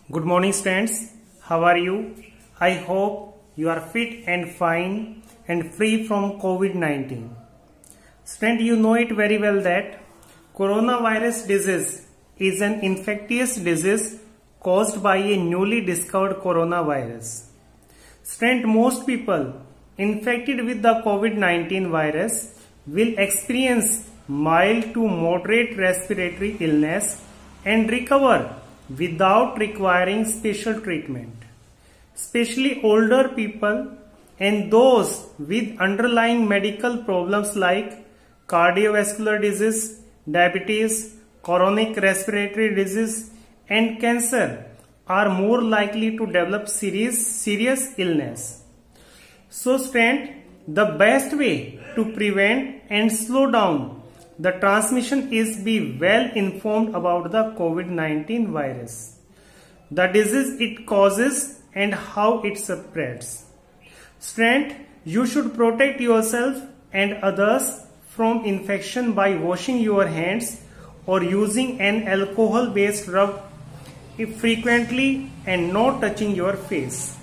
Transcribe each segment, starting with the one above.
Good morning students, how are you? I hope you are fit and fine and free from COVID-19. Student, you know it very well that coronavirus disease is an infectious disease caused by a newly discovered coronavirus. Student, most people infected with the COVID-19 virus will experience mild to moderate respiratory illness and recover without requiring special treatment. Especially older people and those with underlying medical problems like cardiovascular disease, diabetes, chronic respiratory disease and cancer are more likely to develop serious illness. So student, the best way to prevent and slow down the transmission is be well informed about the COVID-19 virus, the disease it causes and how it spreads. Student, you should protect yourself and others from infection by washing your hands or using an alcohol-based rub frequently and not touching your face.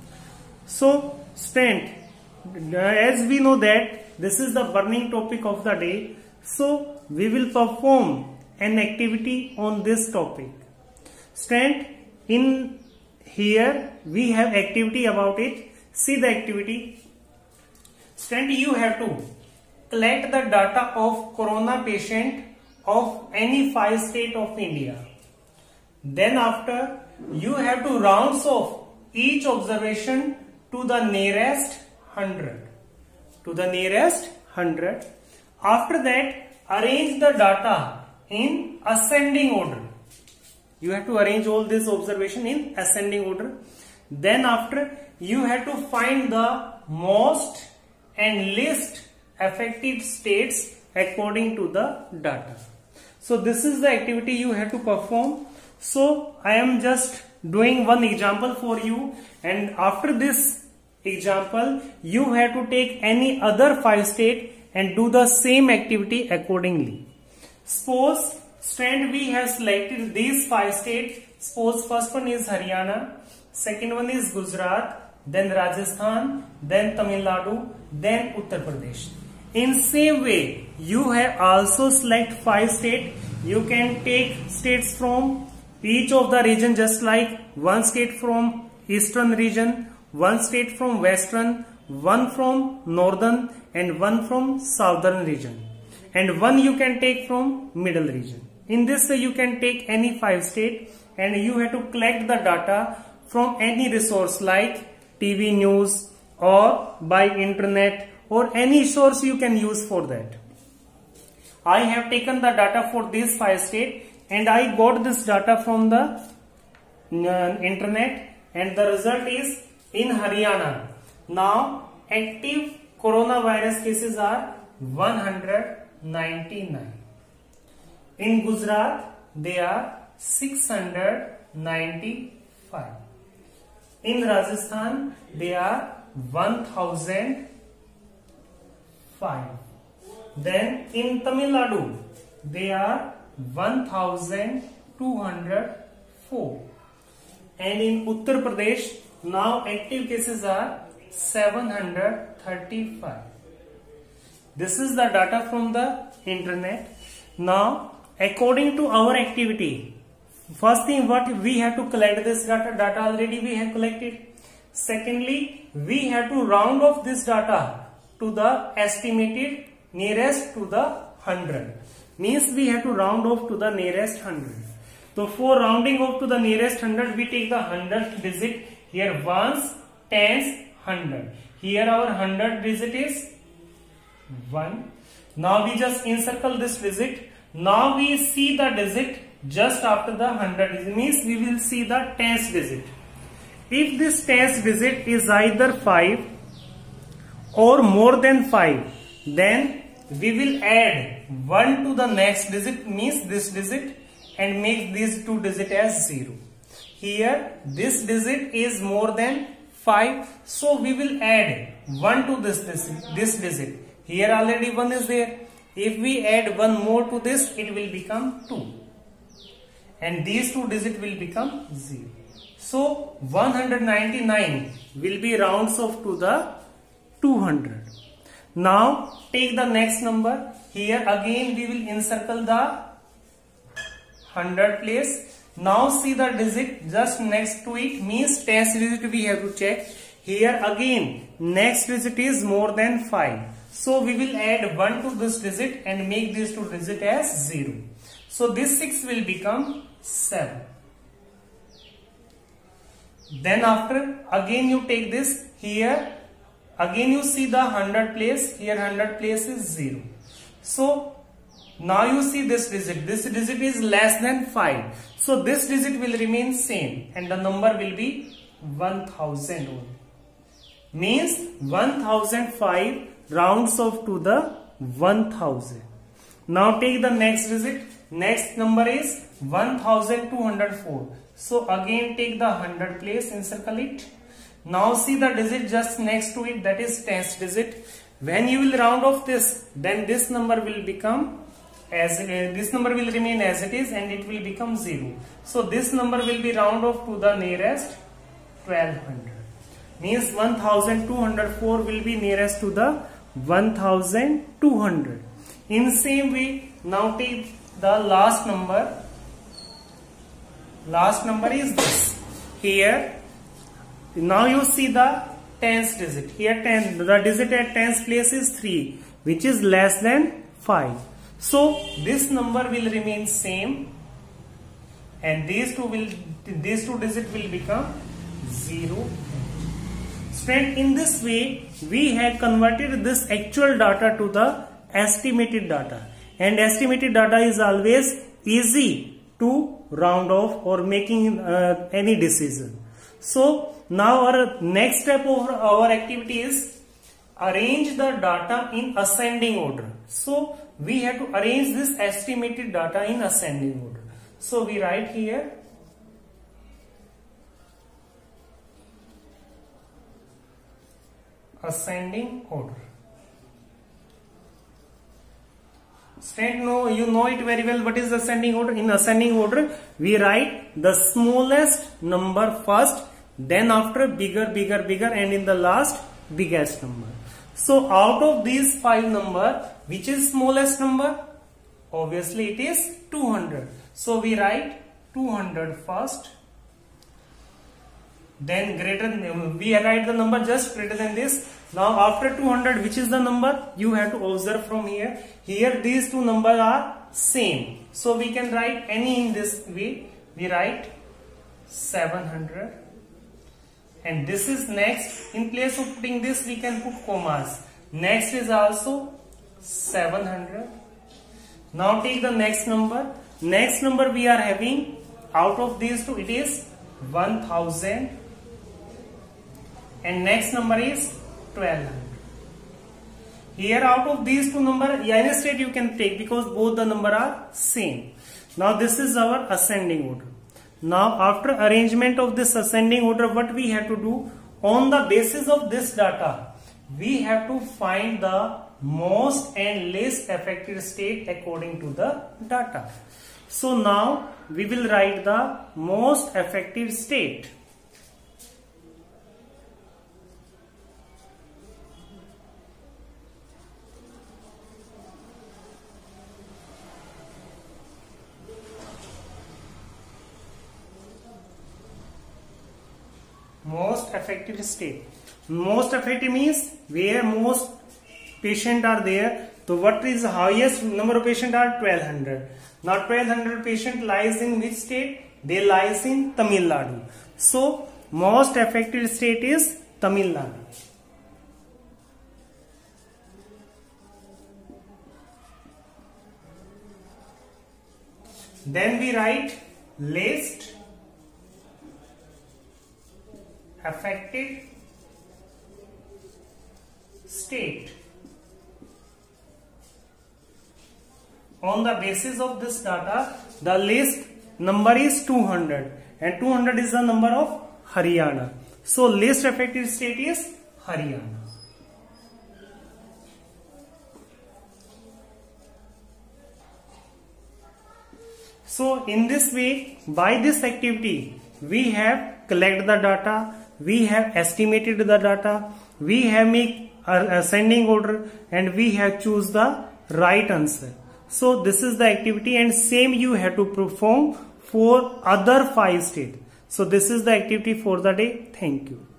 So student, as we know that this is the burning topic of the day, so we will perform an activity on this topic. Student, in here we have activity about it. See the activity. Student, you have to collect the data of corona patient of any 5 states of India. Then after, you have to round off each observation to the nearest 100. To the nearest 100. After that, arrange the data in ascending order. You have to arrange all this observation in ascending order. Then after, you have to find the most and least affected states according to the data. So this is the activity you have to perform. So I am just doing one example for you, and after this example you have to take any other 5 states and do the same activity accordingly. Suppose student, we have selected these 5 states. Suppose first one is Haryana, second one is Gujarat, then Rajasthan, then Tamil Nadu, then Uttar Pradesh. In same way, you have also select 5 states. You can take states from each of the region, just like one state from eastern region, one state from western, one from northern and one from southern region, and one you can take from middle region. In this way you can take any 5 states and you have to collect the data from any resource like TV news or by internet or any source you can use for that. I have taken the data for these 5 states and I got this data from the internet, and the result is in Haryana. Now active coronavirus cases are 199. In Gujarat they are 695. In Rajasthan they are 1005. Then in Tamil Nadu they are 1204. And in Uttar Pradesh now active cases are 735. This is the data from the internet. Now according to our activity, first thing what we have to collect this data already we have collected. Secondly, we have to round off this data to the estimated nearest to the 100. Means we have to round off to the nearest 100. So for rounding off to the nearest 100, we take the 100th digit. Here ones, tens, 100. Here our 100 digit is 1. Now we just encircle this digit. Now we see the digit just after the 100 digit. Means we will see the tens digit. If this tens digit is either 5 or more than 5, then we will add 1 to the next digit, means this digit, and make these 2 digits as 0. Here this digit is more than 5, so we will add 1 to this digit. Here already 1 is there. If we add 1 more to this, it will become 2. and these two digits will become 0. So 199 will be rounds off to the 200. Now take the next number. Here again we will encircle the 100 place. Now see the digit just next to it, means tens digit we have to check. Here again next digit is more than 5. So we will add 1 to this digit and make these two digits as 0. So this 6 will become 7. Then after again you take this, here again you see the 100 place, here 100 place is 0. So now you see this digit is less than 5. So this digit will remain same and the number will be 1000 only. Means 1005 rounds off to the 1000. Now take the next digit. Next number is 1204. So again take the 100 place, encircle it. Now see the digit just next to it, that is tens digit. When you will round off this, then this number will become as this number will remain as it is and it will become 0. So this number will be round off to the nearest 1200. Means 1204 will be nearest to the 1200. In same way, now take the last number. Last number is this. Here, now you see the tens digit. Here the digit at tens place is 3, which is less than 5. So this number will remain same, and these two digits will become 0. Student, in this way we have converted this actual data to the estimated data, and estimated data is always easy to round off or making any decision. So now our next step of our activity is arrange the data in ascending order. So we have to arrange this estimated data in ascending order. So we write here ascending order. Student, you know it very well. What is ascending order? In ascending order, we write the smallest number first, then after bigger, and in the last biggest number. So out of these 5 number, which is smallest number? Obviously it is 200. So we write 200 first. Then we write the number just greater than this. Now after 200, which is the number? You have to observe from here. Here these two numbers are same. So we can write any in this way. We write 700. And this is next. In place of putting this, we can put commas. Next is also 700. Now take the next number. Next number we are having, out of these two, it is 1000. And next number is 1200. Here out of these two numbers, any state you can take because both the number are same. Now this is our ascending order. Now after arrangement of this ascending order, what we have to do? On the basis of this data, we have to find the most and least affected state according to the data. So now we will write the most affected state. Most affected state. Most affected means where most patients are there. So what is the highest number of patients are 1200. Now 1200 patient lies in which state? They lies in Tamil Nadu. So most affected state is Tamil Nadu. Then we write least affected state. On the basis of this data, the least number is 200 and 200 is the number of Haryana. So least affected state is Haryana. So in this way, by this activity, we have collect the data, we have estimated the data, we have make a ascending order, and we have choose the right answer. So this is the activity, and same you have to perform for other 5 states. So this is the activity for the day. Thank you.